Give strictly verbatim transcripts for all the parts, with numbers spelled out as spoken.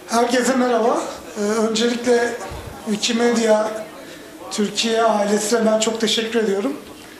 Herkese merhaba. Ee, öncelikle Wikimedia Türkiye ailesine ben çok teşekkür ediyorum.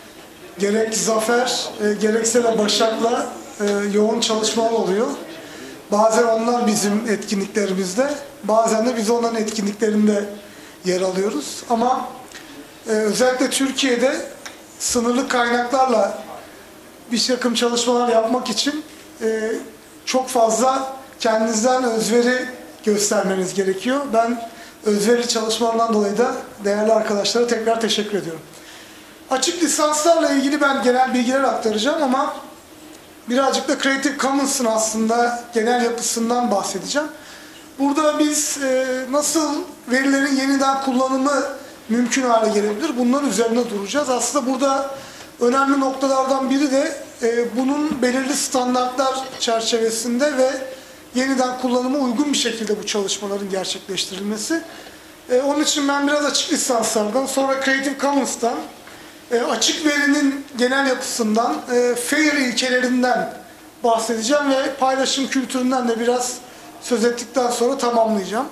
Gerek Zafer, e, gerekse de Başak'la e, yoğun çalışmalar oluyor. Bazen onlar bizim etkinliklerimizde, bazen de biz onların etkinliklerinde yer alıyoruz. Ama e, özellikle Türkiye'de sınırlı kaynaklarla bir takım çalışmalar yapmak için e, çok fazla kendinizden özveri göstermeniz gerekiyor. Ben özverili çalışmalarından dolayı da değerli arkadaşlara tekrar teşekkür ediyorum. Açık lisanslarla ilgili ben genel bilgiler aktaracağım ama birazcık da Creative Commons'ın aslında genel yapısından bahsedeceğim. Burada biz e, nasıl verilerin yeniden kullanımı mümkün hale gelebilir, bunların üzerine duracağız. Aslında burada önemli noktalardan biri de e, bunun belirli standartlar çerçevesinde ve yeniden kullanıma uygun bir şekilde bu çalışmaların gerçekleştirilmesi. E, onun için ben biraz açık lisanslardan, sonra Creative Commons'tan, e, açık verinin genel yapısından, e, FAIR ilkelerinden bahsedeceğim ve paylaşım kültüründen de biraz söz ettikten sonra tamamlayacağım.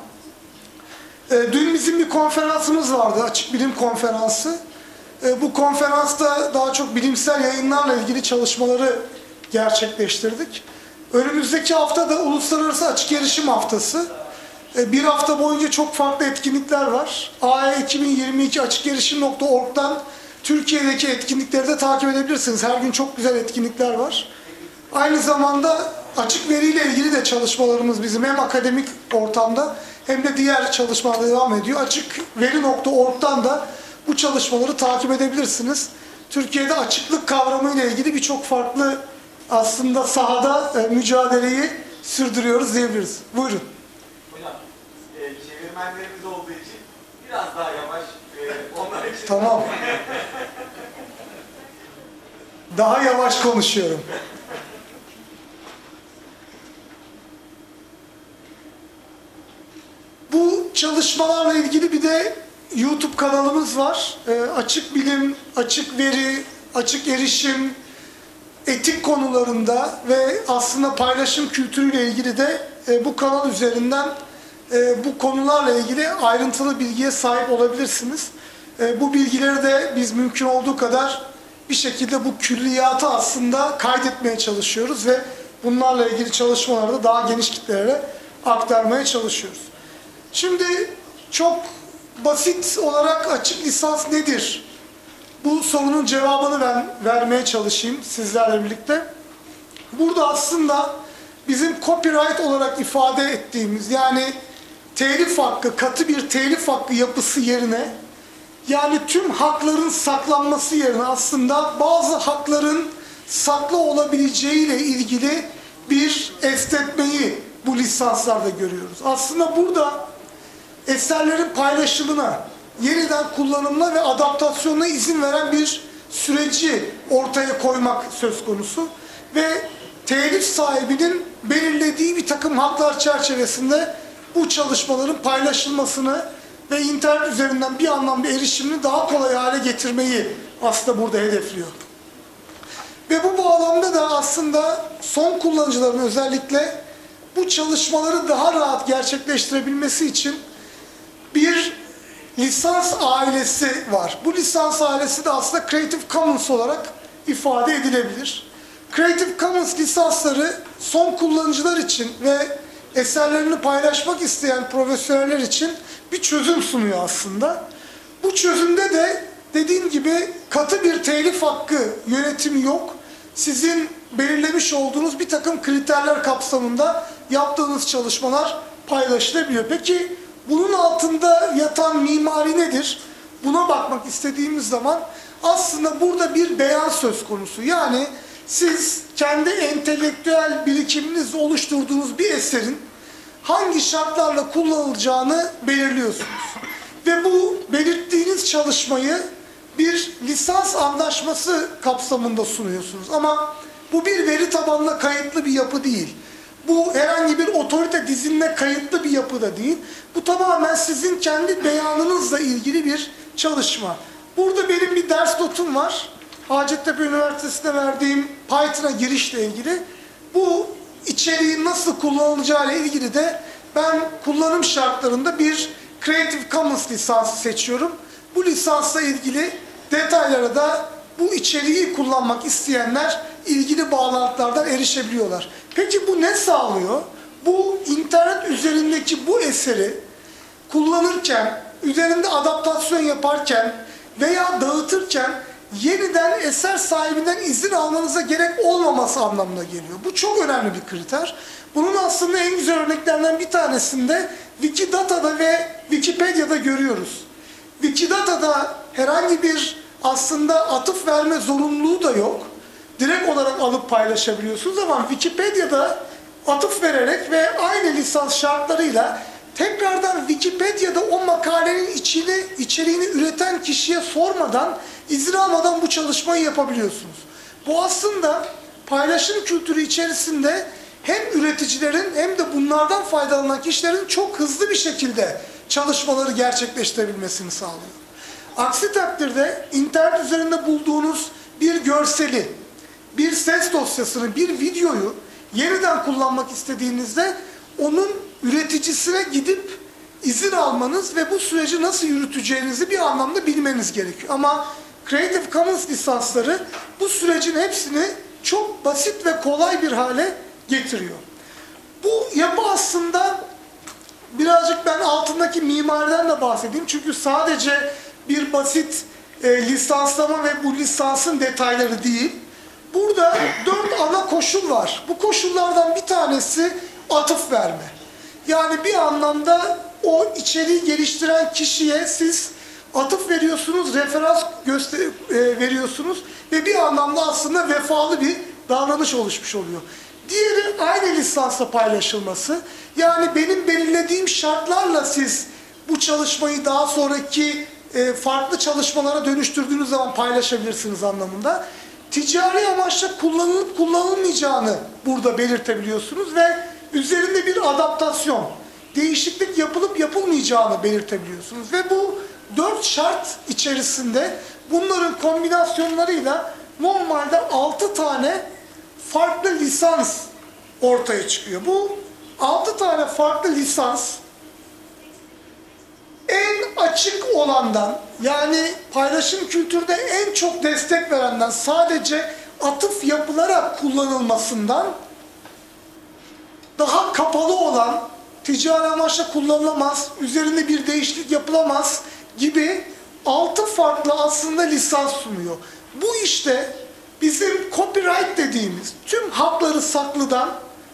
E, dün bizim bir konferansımız vardı, Açık Bilim Konferansı. E, bu konferansta daha çok bilimsel yayınlarla ilgili çalışmaları gerçekleştirdik. Önümüzdeki hafta da Uluslararası Açık Erişim Haftası. E, bir hafta boyunca çok farklı etkinlikler var. A E iki bin yirmi iki açık erişim nokta org'dan Türkiye'deki etkinlikleri de takip edebilirsiniz. Her gün çok güzel etkinlikler var. Aynı zamanda açık veriyle ilgili de çalışmalarımız bizim hem akademik ortamda hem de diğer çalışmalarda devam ediyor. açık veri nokta org'dan da bu çalışmaları takip edebilirsiniz. Türkiye'de açıklık kavramıyla ilgili birçok farklı aslında sahada e, mücadeleyi sürdürüyoruz diyebiliriz. Buyurun. Hocam, e, çevirmenlerimiz olduğu için biraz daha yavaş e, onlar için. Tamam. Daha yavaş konuşuyorum. Bu çalışmalarla ilgili bir de YouTube kanalımız var. E, açık bilim, açık veri, açık erişim, etik konularında ve aslında paylaşım kültürüyle ilgili de e, bu kanal üzerinden e, bu konularla ilgili ayrıntılı bilgiye sahip olabilirsiniz. E, bu bilgileri de biz mümkün olduğu kadar bir şekilde bu külliyatı aslında kaydetmeye çalışıyoruz ve bunlarla ilgili çalışmalarda daha geniş kitlelere aktarmaya çalışıyoruz. Şimdi çok basit olarak açık lisans nedir? Bu sorunun cevabını ben vermeye çalışayım sizlerle birlikte. Burada aslında bizim copyright olarak ifade ettiğimiz, yani telif hakkı, katı bir telif hakkı yapısı yerine, yani tüm hakların saklanması yerine aslında bazı hakların saklı olabileceğiyle ilgili bir esnetmeyi bu lisanslarda görüyoruz. Aslında burada eserlerin paylaşımına, yeniden kullanımına ve adaptasyonuna izin veren bir süreci ortaya koymak söz konusu. Ve telif sahibinin belirlediği bir takım haklar çerçevesinde bu çalışmaların paylaşılmasını ve internet üzerinden bir anlamda erişimini daha kolay hale getirmeyi aslında burada hedefliyor. Ve bu bağlamda da aslında son kullanıcıların özellikle bu çalışmaları daha rahat gerçekleştirebilmesi için bir lisans ailesi var. Bu lisans ailesi de aslında Creative Commons olarak ifade edilebilir. Creative Commons lisansları son kullanıcılar için ve eserlerini paylaşmak isteyen profesyoneller için bir çözüm sunuyor aslında. Bu çözümde de dediğim gibi katı bir telif hakkı yönetimi yok. Sizin belirlemiş olduğunuz bir takım kriterler kapsamında yaptığınız çalışmalar paylaşılabiliyor. Peki bunun altında yatan mimari nedir? Buna bakmak istediğimiz zaman aslında burada bir beyan söz konusu. Yani siz kendi entelektüel birikiminizle oluşturduğunuz bir eserin hangi şartlarla kullanılacağını belirliyorsunuz. Ve bu belirttiğiniz çalışmayı bir lisans anlaşması kapsamında sunuyorsunuz. Ama bu bir veri tabanına kayıtlı bir yapı değil. Bu herhangi bir otorite dizinine kayıtlı bir yapı da değil. Bu tamamen sizin kendi beyanınızla ilgili bir çalışma. Burada benim bir ders notum var. Hacettepe Üniversitesi'nde verdiğim Python'a girişle ilgili. Bu içeriğin nasıl kullanılacağı ile ilgili de ben kullanım şartlarında bir Creative Commons lisansı seçiyorum. Bu lisansla ilgili detaylara da bu içeriği kullanmak isteyenler ilgili bağlantılardan erişebiliyorlar. Peki bu ne sağlıyor? Bu internet üzerindeki bu eseri kullanırken, üzerinde adaptasyon yaparken veya dağıtırken yeniden eser sahibinden izin almanıza gerek olmaması anlamına geliyor. Bu çok önemli bir kriter. Bunun aslında en güzel örneklerinden bir tanesinde Wikidata'da ve Wikipedia'da görüyoruz. Wikidata'da herhangi bir aslında atıf verme zorunluluğu da yok. Direkt olarak alıp paylaşabiliyorsunuz ama Wikipedia'da atıf vererek ve aynı lisans şartlarıyla tekrardan Wikipedia'da o makalenin içini, içeriğini üreten kişiye sormadan, izin almadan bu çalışmayı yapabiliyorsunuz. Bu aslında paylaşım kültürü içerisinde hem üreticilerin hem de bunlardan faydalanan kişilerin çok hızlı bir şekilde çalışmaları gerçekleştirebilmesini sağlıyor. Aksi takdirde internet üzerinde bulduğunuz bir görseli, bir ses dosyasını, bir videoyu yeniden kullanmak istediğinizde onun üreticisine gidip izin almanız ve bu süreci nasıl yürüteceğinizi bir anlamda bilmeniz gerekiyor. Ama Creative Commons lisansları bu sürecin hepsini çok basit ve kolay bir hale getiriyor. Bu yapı aslında birazcık ben altındaki mimariden de bahsedeyim. Çünkü sadece bir basit e, lisanslama ve bu lisansın detayları değil. Burada dört ana koşul var. Bu koşullardan bir tanesi atıf verme. Yani bir anlamda o içeriği geliştiren kişiye siz atıf veriyorsunuz, referans göster e, veriyorsunuz ve bir anlamda aslında vefalı bir davranış oluşmuş oluyor. Diğeri aynı lisansla paylaşılması. Yani benim belirlediğim şartlarla siz bu çalışmayı daha sonraki e, farklı çalışmalara dönüştürdüğünüz zaman paylaşabilirsiniz anlamında. Ticari amaçla kullanılıp kullanılmayacağını burada belirtebiliyorsunuz ve üzerinde bir adaptasyon, değişiklik yapılıp yapılmayacağını belirtebiliyorsunuz. Ve bu dört şart içerisinde bunların kombinasyonlarıyla normalde altı tane farklı lisans ortaya çıkıyor. Bu altı tane farklı lisans en açık olandan, yani paylaşım kültürde en çok destek verenden, sadece atıf yapılarak kullanılmasından daha kapalı olan, ticari amaçla kullanılamaz, üzerinde bir değişiklik yapılamaz gibi altı farklı aslında lisans sunuyor. Bu işte bizim copyright dediğimiz tüm hakları saklıdan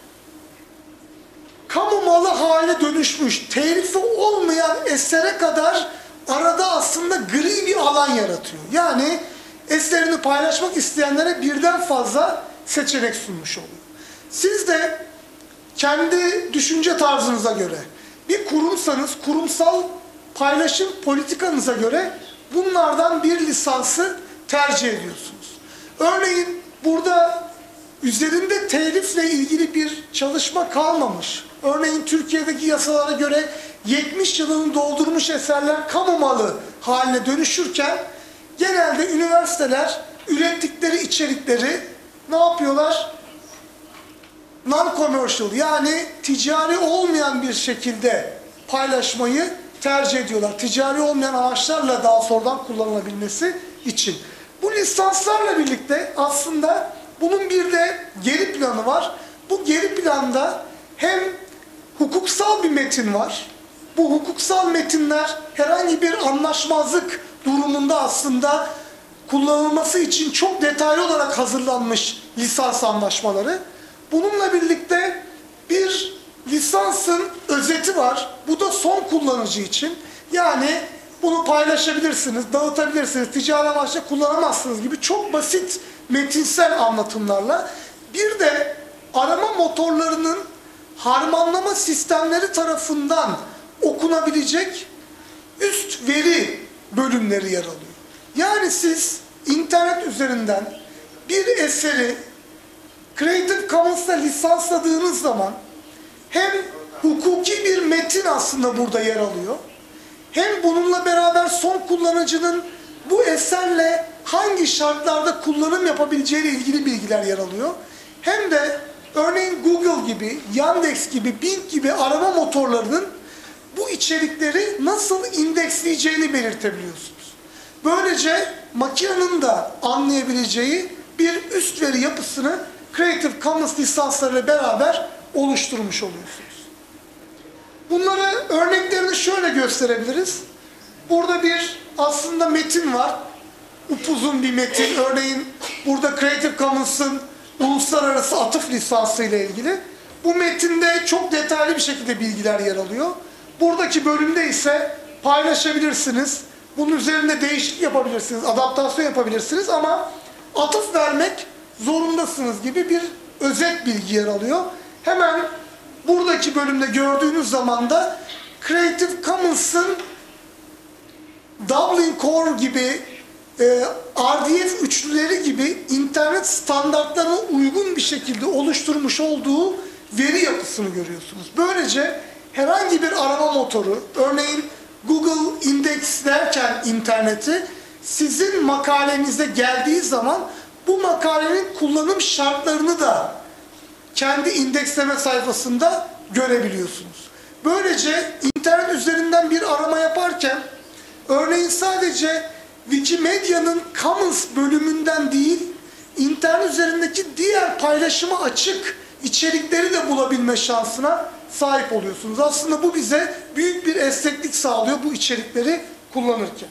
kamu malı haline dönüşmüş, telifi olmayan esere kadar arada aslında gri bir alan yaratıyor. Yani eserini paylaşmak isteyenlere birden fazla seçenek sunmuş oluyor. Siz de kendi düşünce tarzınıza göre bir kurumsanız, kurumsal paylaşım politikanıza göre bunlardan bir lisansı tercih ediyorsunuz. Örneğin burada üzerinde telifle ilgili bir çalışma kalmamış. Örneğin Türkiye'deki yasalara göre yetmiş yılını doldurmuş eserler kamu malı haline dönüşürken genelde üniversiteler ürettikleri içerikleri ne yapıyorlar? Non-commercial, yani ticari olmayan bir şekilde paylaşmayı tercih ediyorlar. Ticari olmayan amaçlarla daha sonradan kullanılabilmesi için. Bu lisanslarla birlikte aslında bunun bir de geri planı var. Bu geri planda hem hukuksal bir metin var. Bu hukuksal metinler herhangi bir anlaşmazlık durumunda aslında kullanılması için çok detaylı olarak hazırlanmış lisans anlaşmaları. Bununla birlikte bir lisansın özeti var. Bu da son kullanıcı için. Yani bunu paylaşabilirsiniz, dağıtabilirsiniz, ticari amaçla kullanamazsınız gibi çok basit metinsel anlatımlarla. Bir de arama motorlarının harmanlama sistemleri tarafından okunabilecek üst veri bölümleri yer alıyor. Yani siz internet üzerinden bir eseri Creative Commons'ta lisansladığınız zaman hem hukuki bir metin aslında burada yer alıyor, hem bununla beraber son kullanıcının bu eserle hangi şartlarda kullanım yapabileceğiyle ilgili bilgiler yer alıyor, hem de Örneğin Google gibi, Yandex gibi, Bing gibi arama motorlarının bu içerikleri nasıl indeksleyeceğini belirtebiliyorsunuz. Böylece makinenin de anlayabileceği bir üst veri yapısını Creative Commons lisanslarıyla beraber oluşturmuş oluyorsunuz. Bunları örneklerini şöyle gösterebiliriz. Burada bir aslında metin var. Upuzun bir metin. Örneğin burada Creative Commons'ın uluslararası atıf lisansı ile ilgili. Bu metinde çok detaylı bir şekilde bilgiler yer alıyor. Buradaki bölümde ise paylaşabilirsiniz. Bunun üzerinde değişiklik yapabilirsiniz, adaptasyon yapabilirsiniz ama atıf vermek zorundasınız gibi bir özet bilgi yer alıyor. Hemen buradaki bölümde gördüğünüz zaman da Creative Commons'ın Dublin Core gibi e, R D F üçlüleri gibi internet standartlarına uygun bir şekilde oluşturmuş olduğu veri yapısını görüyorsunuz. Böylece herhangi bir arama motoru, örneğin Google indekslerken interneti, sizin makalenize geldiği zaman bu makalenin kullanım şartlarını da kendi indeksleme sayfasında görebiliyorsunuz. Böylece internet üzerinden bir arama yaparken, örneğin sadece Wikimedia'nın Commons bölümünden değil, internet üzerindeki diğer paylaşıma açık içerikleri de bulabilme şansına sahip oluyorsunuz. Aslında bu bize büyük bir esneklik sağlıyor bu içerikleri kullanırken.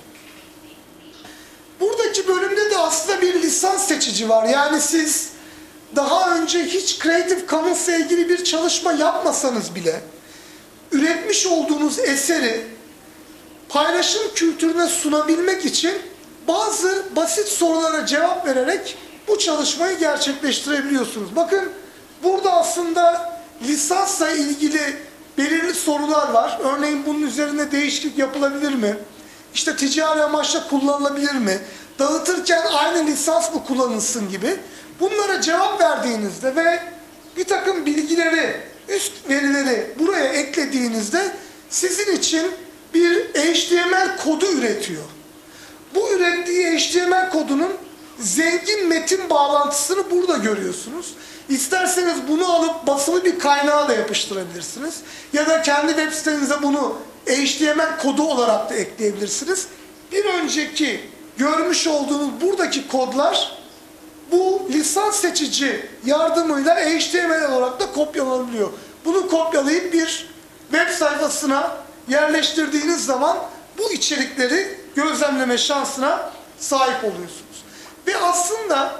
Buradaki bölümde de aslında bir lisans seçici var. Yani siz daha önce hiç Creative Commons ile ilgili bir çalışma yapmasanız bile üretmiş olduğunuz eseri paylaşım kültürüne sunabilmek için bazı basit sorulara cevap vererek bu çalışmayı gerçekleştirebiliyorsunuz. Bakın burada aslında lisansla ilgili belirli sorular var. Örneğin bunun üzerine değişiklik yapılabilir mi? İşte ticari amaçla kullanılabilir mi? Dağıtırken aynı lisans mı kullanılsın gibi. Bunlara cevap verdiğinizde ve bir takım bilgileri, üst verileri buraya eklediğinizde sizin için bir H T M L kodu üretiyor. Bu ürettiği H T M L kodunun zengin metin bağlantısını burada görüyorsunuz. İsterseniz bunu alıp basılı bir kaynağa da yapıştırabilirsiniz. Ya da kendi web sitenize bunu H T M L kodu olarak da ekleyebilirsiniz. Bir önceki görmüş olduğunuz buradaki kodlar bu lisans seçici yardımıyla H T M L olarak da kopyalanabiliyor. Bunu kopyalayıp bir web sayfasına yerleştirdiğiniz zaman bu içerikleri gözlemleme şansına sahip oluyorsunuz. Ve aslında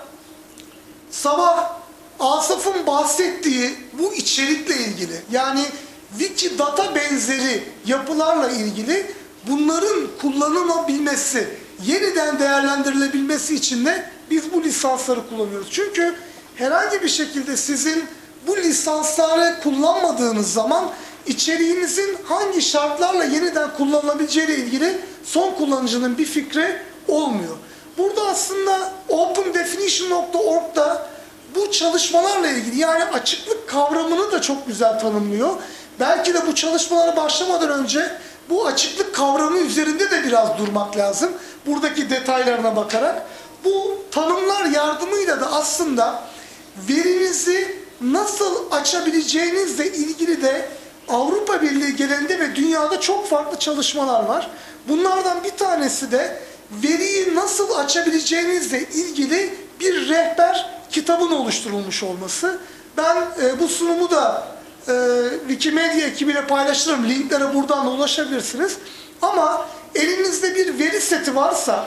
sabah Asaf'ın bahsettiği bu içerikle ilgili, yani Wikidata benzeri yapılarla ilgili bunların kullanılabilmesi, yeniden değerlendirilebilmesi için de biz bu lisansları kullanıyoruz. Çünkü herhangi bir şekilde sizin bu lisansları kullanmadığınız zaman içeriğinizin hangi şartlarla yeniden kullanılabileceği ile ilgili son kullanıcının bir fikri olmuyor. Burada aslında open definition nokta org'da bu çalışmalarla ilgili, yani açıklık kavramını da çok güzel tanımlıyor. Belki de bu çalışmalara başlamadan önce bu açıklık kavramı üzerinde de biraz durmak lazım. Buradaki detaylarına bakarak. Bu tanımlar yardımıyla da aslında verinizi nasıl açabileceğinizle ilgili de Avrupa Birliği genelinde ve dünyada çok farklı çalışmalar var. Bunlardan bir tanesi de veriyi nasıl açabileceğinizle ilgili bir rehber kitabın oluşturulmuş olması. Ben e, bu sunumu da e, Wikimedia ekibiyle paylaşırım. Linklere buradan da ulaşabilirsiniz. Ama elinizde bir veri seti varsa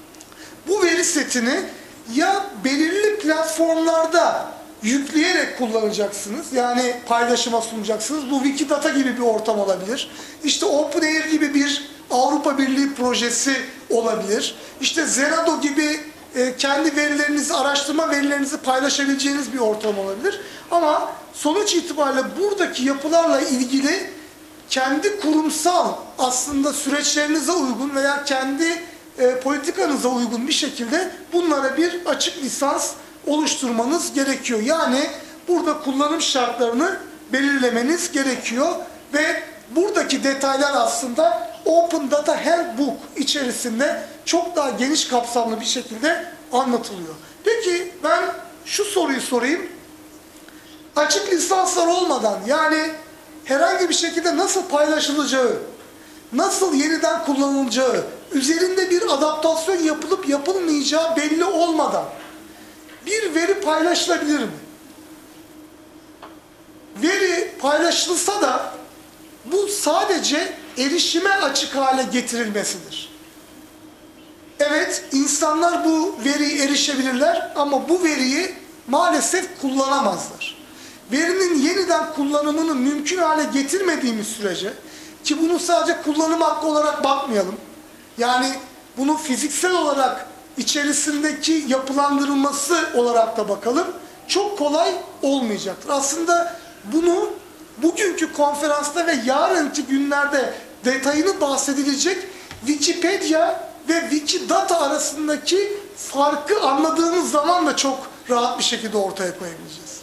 bu veri setini ya belirli platformlarda yükleyerek kullanacaksınız. Yani paylaşıma sunacaksınız. Bu Wikidata gibi bir ortam olabilir. İşte OpenAIR gibi bir Avrupa Birliği projesi olabilir. İşte Zenodo gibi e, kendi verilerinizi, araştırma verilerinizi paylaşabileceğiniz bir ortam olabilir. Ama sonuç itibariyle buradaki yapılarla ilgili kendi kurumsal aslında süreçlerinize uygun veya kendi e, politikanıza uygun bir şekilde bunlara bir açık lisans oluşturmanız gerekiyor. Yani burada kullanım şartlarını belirlemeniz gerekiyor ve buradaki detaylar aslında Open Data Handbook içerisinde çok daha geniş kapsamlı bir şekilde anlatılıyor. Peki ben şu soruyu sorayım. açık lisanslar olmadan, yani herhangi bir şekilde nasıl paylaşılacağı, nasıl yeniden kullanılacağı, üzerinde bir adaptasyon yapılıp yapılmayacağı belli olmadan bir veri paylaşılabilir mi? Veri paylaşılsa da bu sadece erişime açık hale getirilmesidir. Evet, insanlar bu veriye erişebilirler ama bu veriyi maalesef kullanamazlar. Verinin yeniden kullanımını mümkün hale getirmediğimiz sürece, ki bunu sadece kullanım hakkı olarak bakmayalım, yani bunu fiziksel olarak içerisindeki yapılandırılması olarak da bakalım, çok kolay olmayacaktır. Aslında bunu bugünkü konferansta ve yarınki günlerde detayını bahsedilecek Wikipedia ve Wikidata arasındaki farkı anladığımız zaman da çok rahat bir şekilde ortaya koyabileceğiz.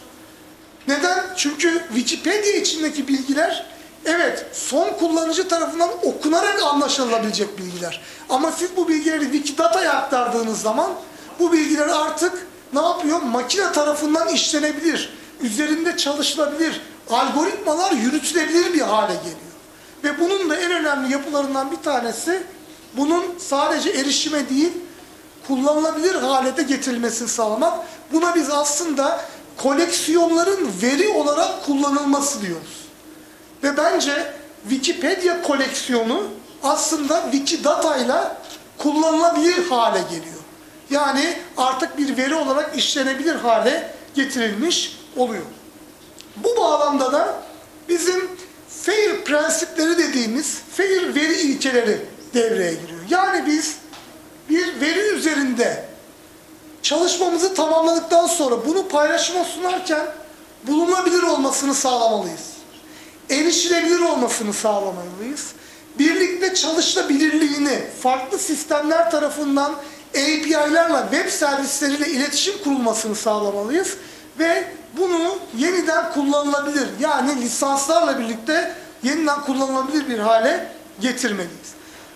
Neden? Çünkü Wikipedia içindeki bilgiler, evet, son kullanıcı tarafından okunarak anlaşılabilecek bilgiler. Ama siz bu bilgileri Wikidata'ya aktardığınız zaman bu bilgiler artık ne yapıyor? Makine tarafından işlenebilir, üzerinde çalışılabilir, algoritmalar yürütülebilir bir hale geliyor. Ve bunun da en önemli yapılarından bir tanesi, bunun sadece erişime değil, kullanılabilir hale de getirilmesini sağlamak. Buna biz aslında koleksiyonların veri olarak kullanılması diyoruz. Ve bence Wikipedia koleksiyonu aslında Wikidata ile kullanılabilir hale geliyor. Yani artık bir veri olarak işlenebilir hale getirilmiş oluyor. Bu bağlamda da bizim FAIR prensipleri dediğimiz FAIR veri ilkeleri devreye giriyor. Yani biz bir veri üzerinde çalışmamızı tamamladıktan sonra bunu paylaşıma sunarken bulunabilir olmasını sağlamalıyız. Erişilebilir olmasını sağlamalıyız. Birlikte çalışılabilirliğini farklı sistemler tarafından A P I'lerle, web servisleriyle iletişim kurulmasını sağlamalıyız. Ve bunu yeniden kullanılabilir, yani lisanslarla birlikte yeniden kullanılabilir bir hale getirmeliyiz.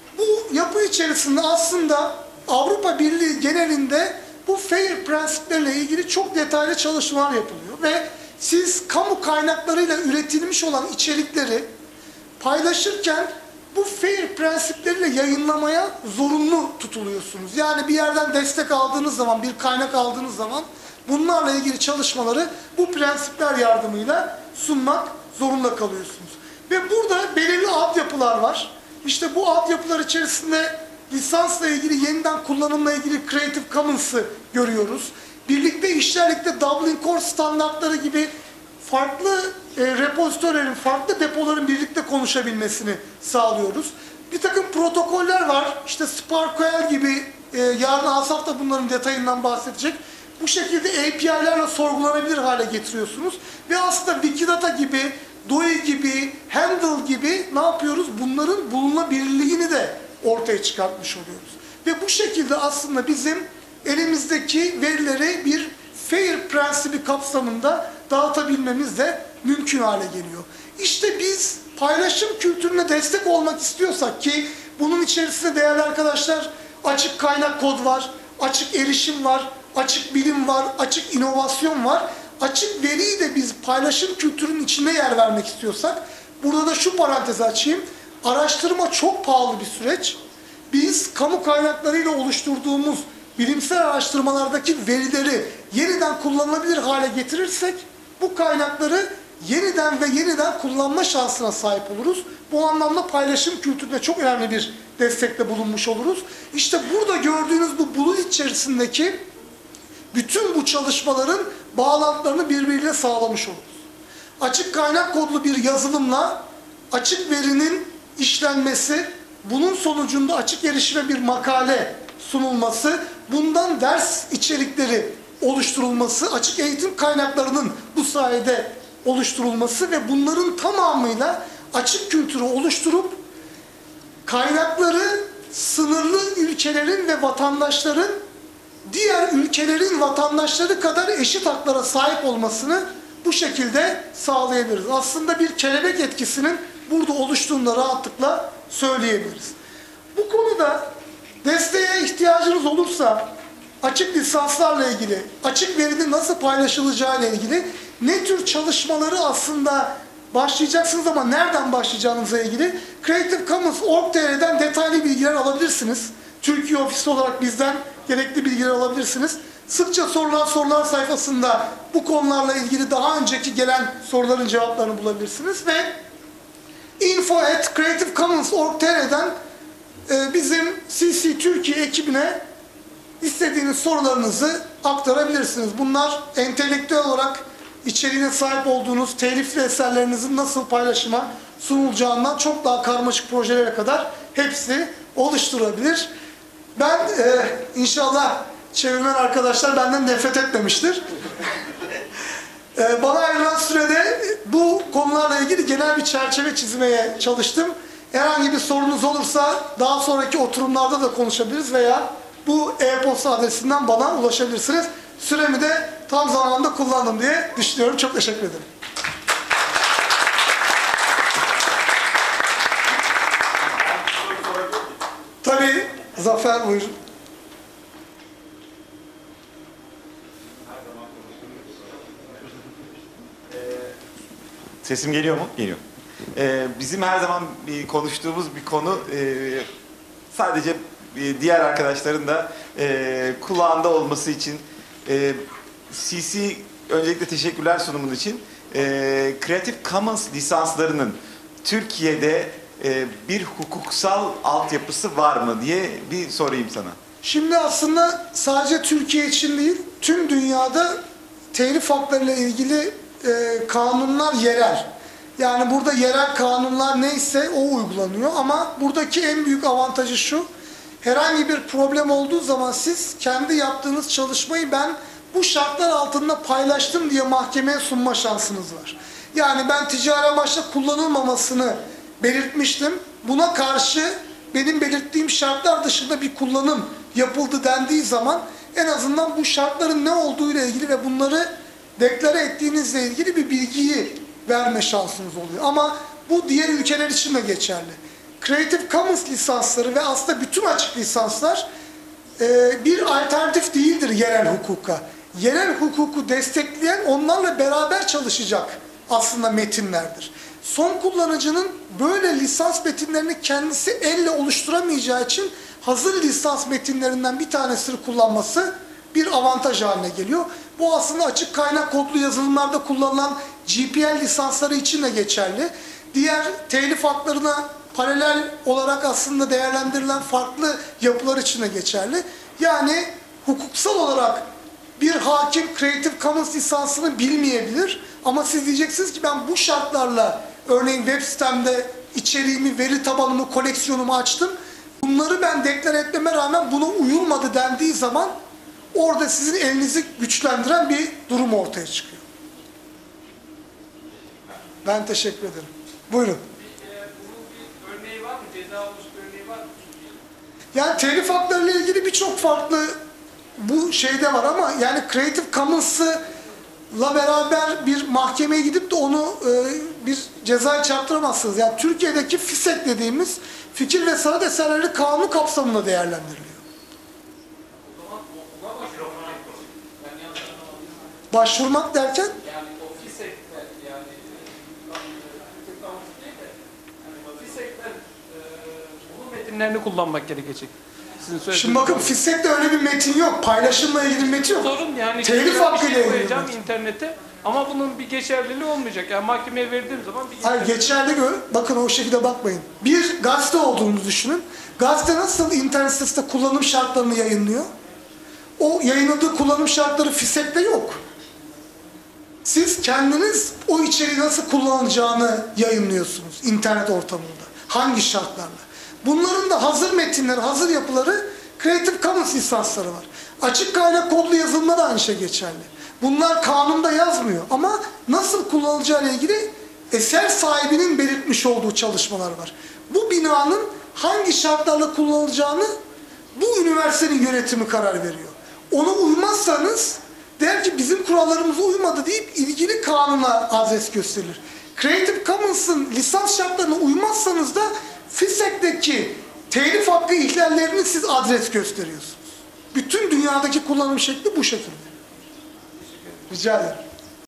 Bu yapı içerisinde aslında Avrupa Birliği genelinde bu FAIR prensipleriyle ilgili çok detaylı çalışmalar yapılıyor. Ve siz kamu kaynaklarıyla üretilmiş olan içerikleri paylaşırken bu FAIR prensipleriyle yayınlamaya zorunlu tutuluyorsunuz. Yani bir yerden destek aldığınız zaman, bir kaynak aldığınız zaman bunlarla ilgili çalışmaları bu prensipler yardımıyla sunmak zorunda kalıyorsunuz. Ve burada belirli altyapılar var. İşte bu altyapılar içerisinde lisansla ilgili, yeniden kullanımla ilgili Creative Commons'ı görüyoruz. Birlikte işlerlikte Dublin Core standartları gibi farklı e, repozitörlerin, farklı depoların birlikte konuşabilmesini sağlıyoruz. Bir takım protokoller var. İşte SparkQL gibi, e, yarın Asaf da bunların detayından bahsedecek. Bu şekilde A P I'lerle sorgulanabilir hale getiriyorsunuz. Ve aslında Wikidata gibi, D O I gibi, Handle gibi ne yapıyoruz? Bunların bulunabilirliğini de ortaya çıkartmış oluyoruz. Ve bu şekilde aslında bizim elimizdeki verileri bir FAIR prensibi kapsamında dağıtabilmemiz de mümkün hale geliyor. İşte biz paylaşım kültürüne destek olmak istiyorsak, ki bunun içerisinde değerli arkadaşlar açık kaynak kod var, açık erişim var, açık bilim var, açık inovasyon var. Açık veriyi de biz paylaşım kültürünün içine yer vermek istiyorsak, burada da şu parantezi açayım. Araştırma çok pahalı bir süreç. Biz kamu kaynaklarıyla oluşturduğumuz bilimsel araştırmalardaki verileri yeniden kullanılabilir hale getirirsek, bu kaynakları yeniden ve yeniden kullanma şansına sahip oluruz. Bu anlamda paylaşım kültürüne çok önemli bir destekte bulunmuş oluruz. İşte burada gördüğünüz bu bulut içerisindeki bütün bu çalışmaların bağlantılarını birbiriyle sağlamış oluruz. Açık kaynak kodlu bir yazılımla açık verinin işlenmesi, bunun sonucunda açık erişime bir makale sunulması, bundan ders içerikleri oluşturulması, açık eğitim kaynaklarının bu sayede oluşturulması ve bunların tamamıyla açık kültürü oluşturup kaynakları sınırlı ülkelerin ve vatandaşların diğer ülkelerin vatandaşları kadar eşit haklara sahip olmasını bu şekilde sağlayabiliriz. Aslında bir kelebek etkisinin burada oluştuğunu da rahatlıkla söyleyebiliriz. Bu konuda desteğe ihtiyacınız olursa açık lisanslarla ilgili, açık verinin nasıl paylaşılacağı ile ilgili ne tür çalışmaları aslında başlayacaksınız ama nereden başlayacağınızla ilgili Creative Commons nokta org nokta t r'den detaylı bilgiler alabilirsiniz. Türkiye ofisi olarak bizden gerekli bilgiler alabilirsiniz. Sıkça sorulan sorular sayfasında bu konularla ilgili daha önceki gelen soruların cevaplarını bulabilirsiniz ve info at creative commons nokta org nokta t r'den e, bizim C C Türkiye ekibine istediğiniz sorularınızı aktarabilirsiniz. Bunlar entelektüel olarak içeriğine sahip olduğunuz telifli eserlerinizin nasıl paylaşıma sunulacağından çok daha karmaşık projelere kadar hepsi oluşturabilir. Ben e, inşallah çevirmen arkadaşlar benden nefret etmemiştir. e, bana ayrılan sürede bu konularla ilgili genel bir çerçeve çizmeye çalıştım. Herhangi bir sorunuz olursa daha sonraki oturumlarda da konuşabiliriz veya bu e-posta adresinden bana ulaşabilirsiniz. Süremi de tam zamanında kullandım diye düşünüyorum. Çok teşekkür ederim. Tabii Zafer buyurun. Sesim geliyor mu? Geliyor. Ee, bizim her zaman bir konuştuğumuz bir konu e, sadece e, diğer arkadaşların da e, kulağında olması için e, C C öncelikle teşekkürler sunumun için. E, Creative Commons lisanslarının Türkiye'de e, bir hukuksal altyapısı var mı diye bir sorayım sana. Şimdi aslında sadece Türkiye için değil, tüm dünyada telif hakları ile ilgili e, kanunlar yerel. Yani burada yerel kanunlar neyse o uygulanıyor ama buradaki en büyük avantajı şu, herhangi bir problem olduğu zaman siz kendi yaptığınız çalışmayı ben bu şartlar altında paylaştım diye mahkemeye sunma şansınız var. Yani ben ticari amaçla kullanılmamasını belirtmiştim. Buna karşı benim belirttiğim şartlar dışında bir kullanım yapıldı dendiği zaman en azından bu şartların ne olduğu ile ilgili ve bunları deklare ettiğinizle ilgili bir bilgiyi verme şansınız oluyor. Ama bu diğer ülkeler için de geçerli. Creative Commons lisansları ve aslında bütün açık lisanslar e, bir alternatif değildir yerel hukuka. Yerel hukuku destekleyen, onlarla beraber çalışacak aslında metinlerdir. Son kullanıcının böyle lisans metinlerini kendisi elle oluşturamayacağı için hazır lisans metinlerinden bir tanesini kullanması bir avantaj haline geliyor. Bu aslında açık kaynak kodlu yazılımlarda kullanılan G P L lisansları için de geçerli. Diğer telif haklarına paralel olarak aslında değerlendirilen farklı yapılar için de geçerli. Yani hukuksal olarak bir hakim Creative Commons lisansını bilmeyebilir ama siz diyeceksiniz ki ben bu şartlarla örneğin web sitemde içeriğimi, veri tabanımı, koleksiyonumu açtım. Bunları ben deklar etmeme rağmen buna uyulmadı dendiği zaman orada sizin elinizi güçlendiren bir durum ortaya çıkıyor. Ben teşekkür ederim. Buyurun. Bir, e, bunun bir örneği var mı? Ceza olmuş bir örneği var mı? Yani telif haklarıyla ilgili birçok farklı bu şeyde var ama yani Creative Commons'la beraber bir mahkemeye gidip de onu e, bir cezaya çarptıramazsınız. Yani Türkiye'deki FİSEK dediğimiz fikir ve sanat eserleri kanunu kapsamında değerlendiriliyor. Başvurmak derken? Yani o FİSEK'ler yani değil de yani FİSEK'ler e, bunun metinlerini kullanmak gerekecek. Şimdi bakın FİSEK'te öyle bir metin yok. Paylaşımla ilgili bir metin yok. Sorun yani telif hakkı ile şey ilgili koyacağım metin. internete ama bunun bir geçerliliği olmayacak. Yani mahkemeye verdiğim zaman bir Hayır, geçerli gör. Bakın o şekilde bakmayın. Bir gazete olduğunu düşünün. Gazete nasıl internet sitesinde kullanım şartlarını yayınlıyor? O yayınladığı kullanım şartları FİSEK'te yok. Siz kendiniz o içeriği nasıl kullanılacağını yayınlıyorsunuz internet ortamında. Hangi şartlarla? Bunların da hazır metinleri, hazır yapıları Creative Commons lisansları var. Açık kaynak kodlu yazılımda da aynı şey geçerli. Bunlar kanunda yazmıyor ama nasıl kullanılacağı ile ilgili eser sahibinin belirtmiş olduğu çalışmalar var. Bu binanın hangi şartlarla kullanılacağını bu üniversitenin yönetimi karar veriyor. Ona uymazsanız der ki bizim kurallarımıza uymadı deyip ilgili kanuna adres gösterilir. Creative Commons'ın lisans şartlarına uymazsanız da FİSEK'teki telif hakkı ihlallerini siz adres gösteriyorsunuz. Bütün dünyadaki kullanım şekli bu şekilde. Rica ederim.